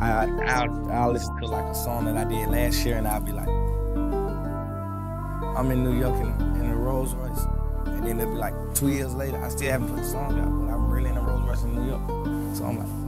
I'll listen to like a song that I did last year, and I'll be like, I'm in New York in a Rolls Royce, and then it'll be like 2 years later, I still haven't put the song out, but I'm really in a Rolls Royce in New York. So I'm like,